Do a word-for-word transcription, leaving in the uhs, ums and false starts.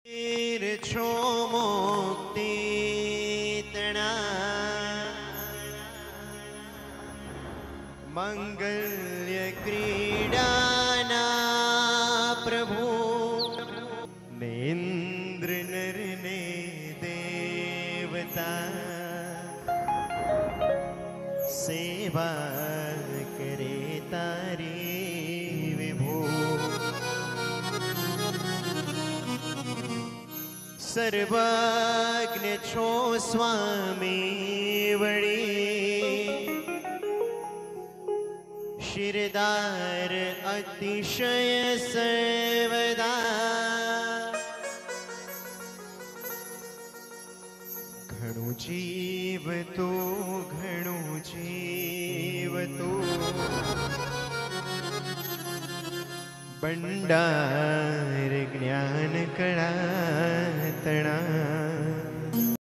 છો મુક્તિ તણા મંગલ્ય ક્રીડાના પ્રભુ ને ઇન્દ્ર નર ને દેવતા સેવા કરે તારી વિભો સર્વજ્ઞ છો સ્વામી વળી શિરદાર અતિશય સર્વદા ઘણું જીવતો ઘણું જીવતો ભંડાર જ્ઞાન કળા